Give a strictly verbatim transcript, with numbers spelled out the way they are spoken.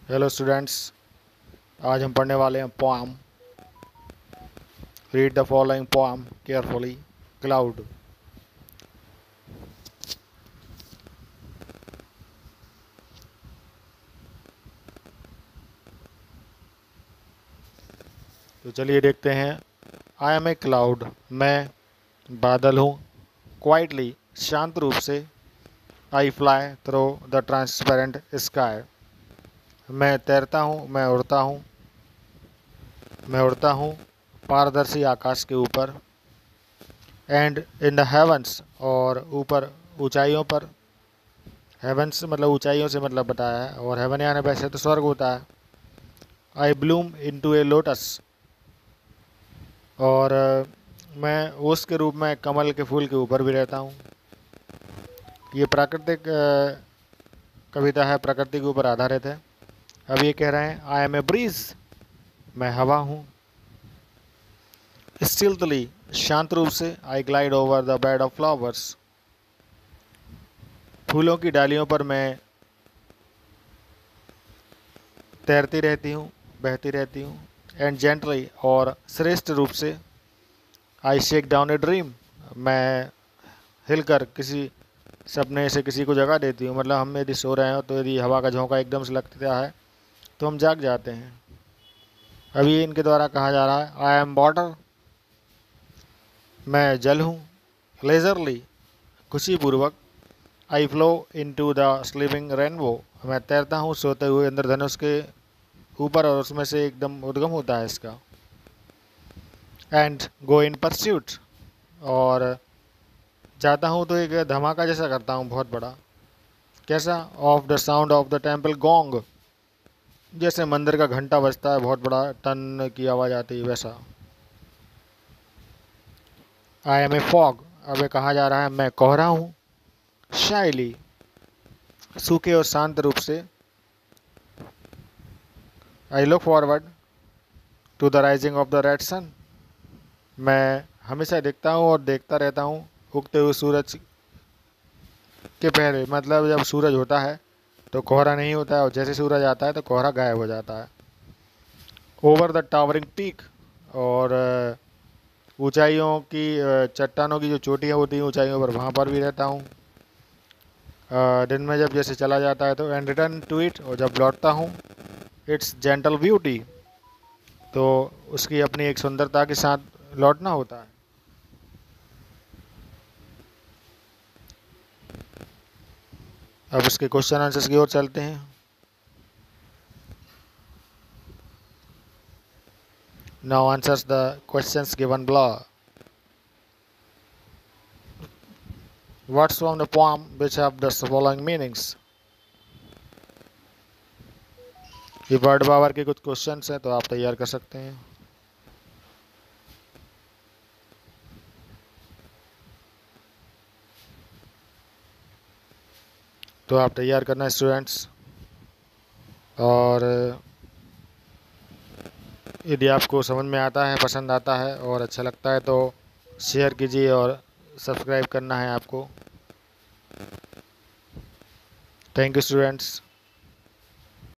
Hello students, आज हम पढ़ने वाले हैं poem. Read the following poem carefully. Cloud. तो चलिए देखते हैं। आई एम ए क्लाउड, मैं बादल हूँ। क्वाइटली, शांत रूप से। I fly through the transparent sky, मैं तैरता हूँ, मैं उड़ता हूँ। मैं उड़ता हूँ पारदर्शी आकाश के ऊपर। एंड इन द हेवंस, और ऊपर ऊंचाइयों पर। हेवंस मतलब ऊंचाइयों से मतलब बताया है, और हेवन यानी वैसे तो स्वर्ग होता है। I bloom into a lotus, और अ, मैं ओस के रूप में कमल के फूल के ऊपर भी रहता हूँ। ये प्राकृतिक अ, कविता है, प्रकृति के ऊपर आधारित है। अब ये कह रहे हैं आई एम ए ब्रीज, मैं हवा हूँ। स्टिल्टली, शांत रूप से। I glide over the bed of flowers, फूलों की डालियों पर मैं तैरती रहती हूँ, बहती रहती हूँ। एंड जेंटली, और श्रेष्ठ रूप से। I shake down a dream, मैं हिलकर किसी सपने से किसी को जगा देती हूँ। मतलब हम यदि सो रहे हो तो यदि हवा का झोंका एकदम से लगता है तो हम जाग जाते हैं। अभी इनके द्वारा कहा जा रहा है आई एम वाटर, मैं जल हूँ। लेजरली, खुशीपूर्वक। I flow into the sleeving rainbow, मैं तैरता हूँ सोते हुए इंद्रधनुष के ऊपर, और उसमें से एकदम उद्गम होता है इसका। एंड गो इन परस्यूट, और जाता हूँ तो एक धमाका जैसा करता हूँ बहुत बड़ा। कैसा? Of the sound of the temple gong, जैसे मंदिर का घंटा बजता है बहुत बड़ा, टन की आवाज़ आती है वैसा। आई एम ए फॉग, अब ये कहा जा रहा है मैं कोहरा हूँ। शाइली, सूखे और शांत रूप से। I look forward to the rising of the red sun, मैं हमेशा देखता हूँ और देखता रहता हूँ उगते हुए सूरज के पहले। मतलब जब सूरज होता है तो कोहरा नहीं होता है, और जैसे सूरज आता है तो कोहरा गायब हो जाता है। ओवर द टावरिंग पीक, और अ, ऊंचाइयों की, अ, चट्टानों की जो चोटियाँ होती हैं ऊंचाइयों पर, वहाँ पर भी रहता हूँ। अ, दिन में जब जैसे चला जाता है तो एंड रिटर्न टू इट, और जब लौटता हूँ इट्स जेंटल ब्यूटी, तो उसकी अपनी एक सुंदरता के साथ लौटना होता है। अब इसके क्वेश्चन आंसर्स की ओर चलते हैं। Now answers the questions given below. Words from the poem which have the following meanings. ये वर्ड पावर के कुछ क्वेश्चंस हैं, तो आप तैयार कर सकते हैं। तो आप तैयार करना स्टूडेंट्स, और यदि आपको समझ में आता है, पसंद आता है और अच्छा लगता है तो शेयर कीजिए, और सब्सक्राइब करना है आपको। Thank you students.